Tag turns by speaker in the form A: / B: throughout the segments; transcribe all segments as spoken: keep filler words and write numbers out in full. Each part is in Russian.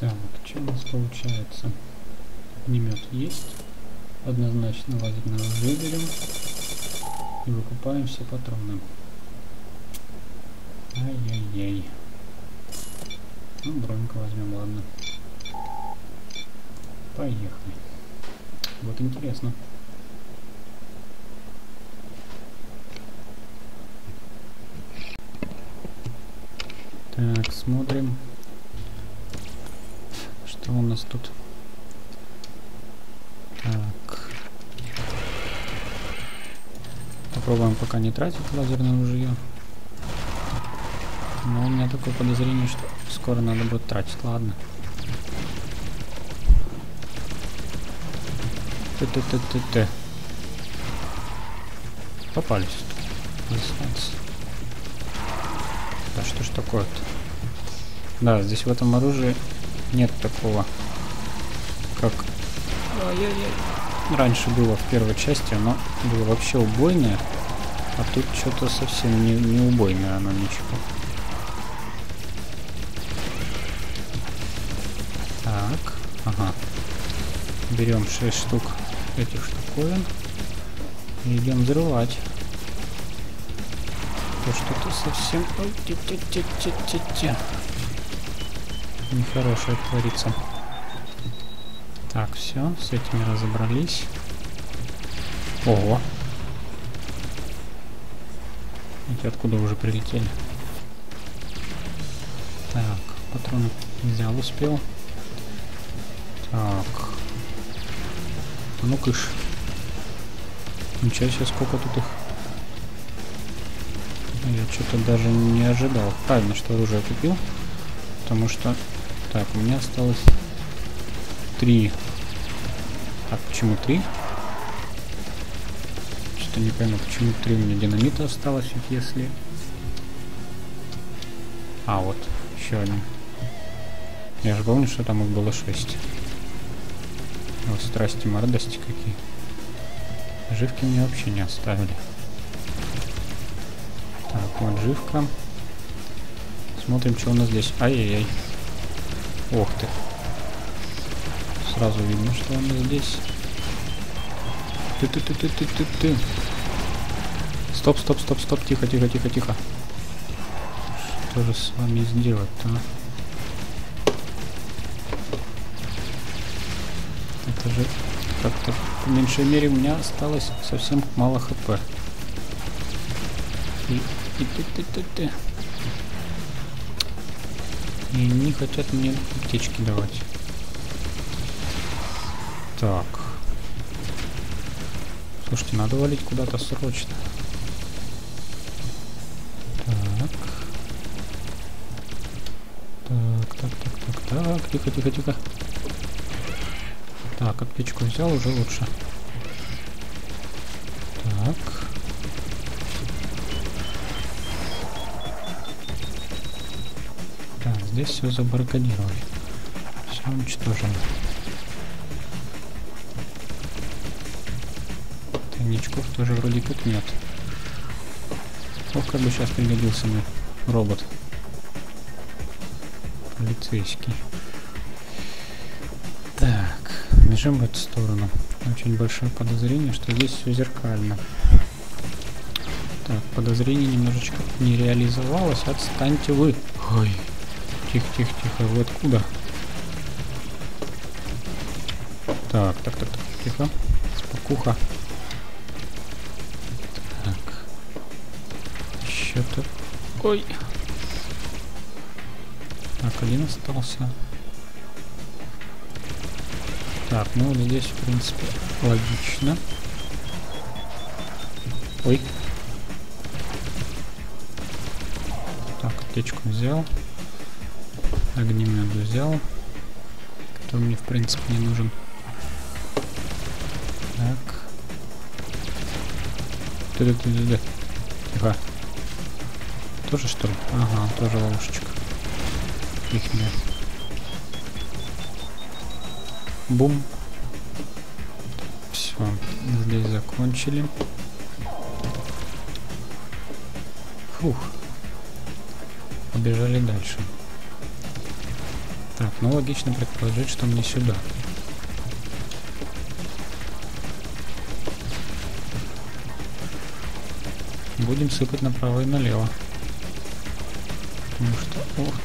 A: Так, что у нас получается? Огнемет есть. Однозначно лазерное оружие берем. И выкупаем все патроны. Ай-яй-яй. Ну, броньку возьмем, ладно. Поехали. Вот интересно. Так, смотрим. Что у нас тут? Так. Попробуем пока не тратить лазерное ружье. Но у меня такое подозрение, что скоро надо будет тратить. Ладно. Т-т-т-т-т. Попались. Дистанция. Да что ж такое-то? Да, здесь в этом оружии нет такого, как Ай-яй-яй. раньше было в первой части. Оно было вообще убойное, а тут что-то совсем не, не убойное оно, ничего. Так, ага. Берем шесть штук этих штуковин и идем взрывать. То что-то совсем... Ой, ти-ти-ти-ти-ти-ти. Нехорошее творится. Так, все, с этими разобрались. Ого! Эти откуда уже прилетели? Так, патроны взял, успел. Так. Ну кыш. Ничего себе, сколько тут их. Я что-то даже не ожидал. Правильно, что оружие купил. Потому что... Так, у меня осталось три. А почему три? Что-то не пойму, почему три у меня динамита осталось, если... А, вот, еще один. Я же помню, что там их было шесть. Вот страсти, мордости какие. Живки мне вообще не оставили. Так, вот живка. Смотрим, что у нас здесь. Ай-яй-яй. Ох ты. Сразу видно, что у нас здесь. Ты-ты-ты-ты-ты-ты-ты. Стоп, стоп, стоп, стоп. Тихо, тихо, тихо, тихо. Что же с вами сделать-то, а? Это же как-то, по меньшей мере, у меня осталось совсем мало хп. И, и ты, ты, ты, ты. И не хотят мне аптечки давать. Так. Слушайте, надо валить куда-то срочно. Так. Так, так, так, так, так. Тихо, тихо, тихо. Так, аптечку взял, уже лучше. Так. Так, здесь все забаррикадировали. Все уничтожено. Тайничков тоже вроде как нет. Ох, как бы сейчас пригодился мне робот. Полицейский. Так. Бежим в эту сторону. Очень большое подозрение, что здесь все зеркально. Так, подозрение немножечко не реализовалось. Отстаньте вы. Ой. Тихо, тихо, тихо. Вы откуда? Так, так, так, так. Тихо. Спокуха. Так. Что-то... Ой. Так, один остался. Так, ну вот здесь, в принципе, логично. Ой. Так, аптечку взял. Огнемет взял. Который мне, в принципе, не нужен. Так. Ты-ты-ты-ты-ты. Тихо. Тоже, что ли? Ага, тоже ловушечка. Их нет. Бум. Все, здесь закончили. Фух. Побежали дальше. Так, ну логично предположить, что мне сюда. Будем сыпать направо и налево. Потому что... Ох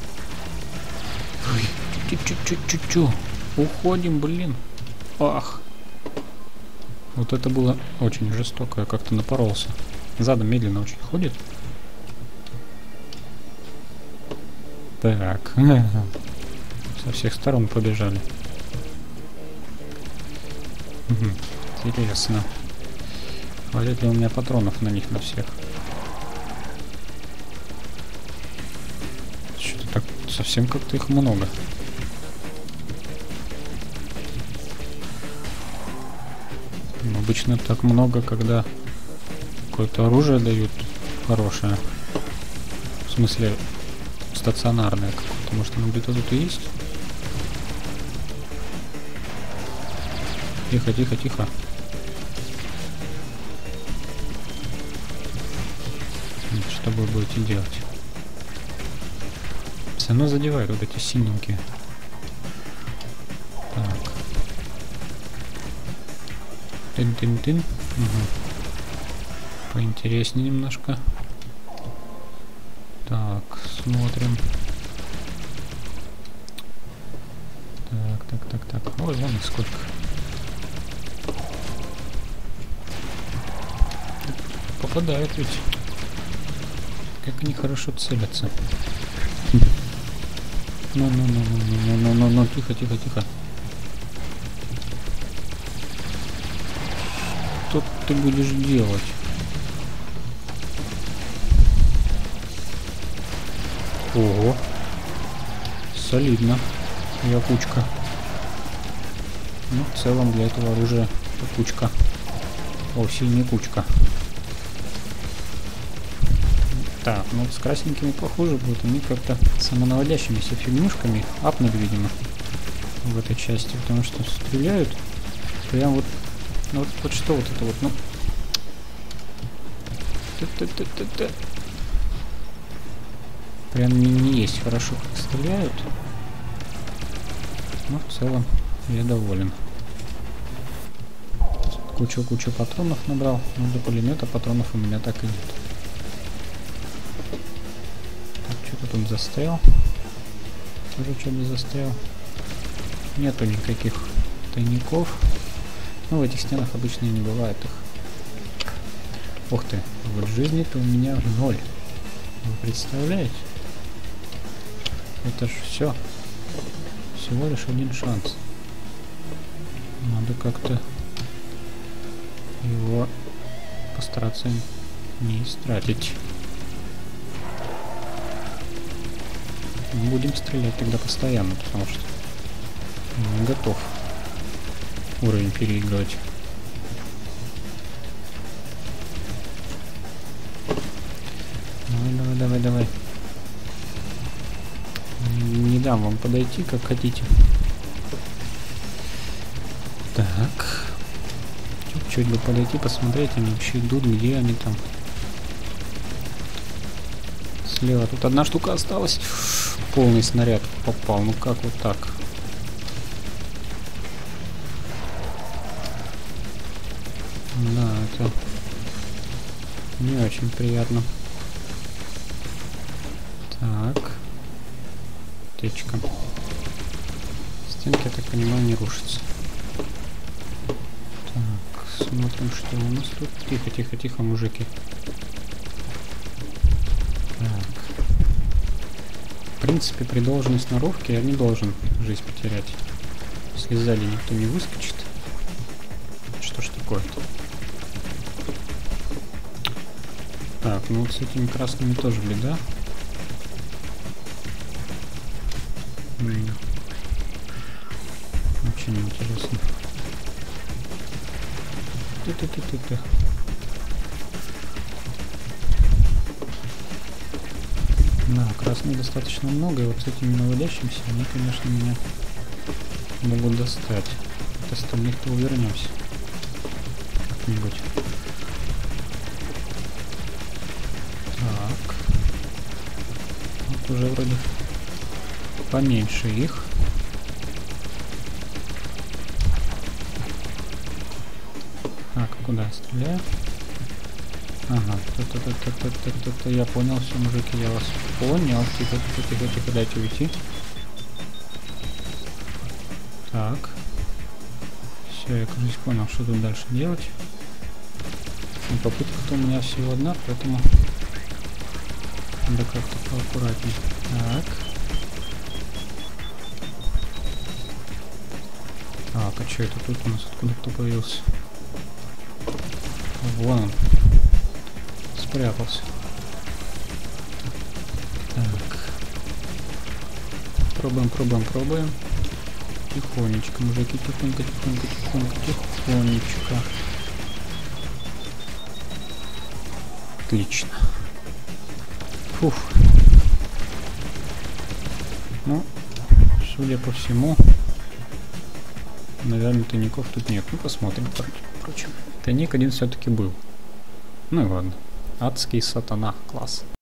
A: ты. Чу-чу-чу-чу-чу. Уходим, блин. Ах. Вот это было очень жестоко. Я как-то напоролся. Задом медленно очень ходит. Так. Со всех сторон побежали. Угу. Интересно. Хватит ли у меня патронов на них на всех? Что-то так совсем как-то их много. Обычно так много, когда какое-то оружие дают хорошее. В смысле, стационарное какое-то. Может, оно где-то тут и есть? Тихо, тихо, тихо. Что вы будете делать? Все равно задевают вот эти синенькие. Так. Тын-тын-тын. Угу. Поинтереснее немножко. Так, смотрим. Так, так, так, так. Ой, вон их сколько. Попадают ведь. Как они хорошо целятся. Ну, ну, ну, ну, ну, ну, ну, ну, тихо, тихо, тихо. Что ты будешь делать? Ого. Солидно. Я кучка. Ну, в целом для этого оружия кучка. О, сильная кучка. Так, ну с красненькими похуже будет. Они как-то самонаводящимися фигнюшками апнули, видимо, в этой части. Потому что стреляют прям вот... Ну, вот, вот что вот это вот, ну... Т-т-т-т-т. Прям не, не есть хорошо, как стреляют. Но в целом я доволен. Кучу-кучу патронов набрал. Но для пулемета патронов у меня так и нет. Что-то тут застрял. Тоже что-то застрял. Нету никаких тайников. Ну, в этих стенах обычно не бывает их. Ух ты, вот жизни-то у меня ноль. Вы представляете? Это ж все. Всего лишь один шанс. Надо как-то его постараться не истратить. Будем стрелять тогда постоянно, потому что не готов уровень переигрывать. Давай, давай, давай, давай. Не дам вам подойти, как хотите. Так. Чуть-чуть бы подойти, посмотреть, они вообще идут, где они там. Слева тут одна штука осталась. Полный снаряд попал. Ну как вот так? Да, это не очень приятно. Так. Течка. Стенки, я так понимаю, не рушатся. Так, смотрим, что у нас тут. Тихо, тихо, тихо, мужики. Так. В принципе, при должной сноровке я не должен жизнь потерять. Если сзади никто не выскочит. Что ж такое-то? Так, ну вот с этими красными тоже беда. М-м. Очень интересно. Ты-ты-ты-ты-ты. Да, красных достаточно много, и вот с этими наводящимися они, конечно, меня могут достать. От остальных-то увернемся как-нибудь. Так. Вот уже вроде поменьше их. Так, куда я стреляю? Ага, то-то-то-то-то-то-то, я понял, все, мужики, я вас понял. Тихо, тихо, тихо, тихо, дайте уйти. Так. Все, я, кажется, понял, что тут дальше делать. Но попытка-то у меня всего одна, поэтому надо как-то поаккуратнее. Так. Так, а что это тут у нас? Откуда кто появился? Вон он. Спрятался. Так. Пробуем, пробуем, пробуем. Тихонечко, мужики, тихонько, тихонько, тихонько, тихонечко. Отлично. Фух. Ну, судя по всему, наверное, тайников тут нет. Ну, посмотрим, впрочем. Тайник один все-таки был. Ну и ладно. Адский сатана. Класс.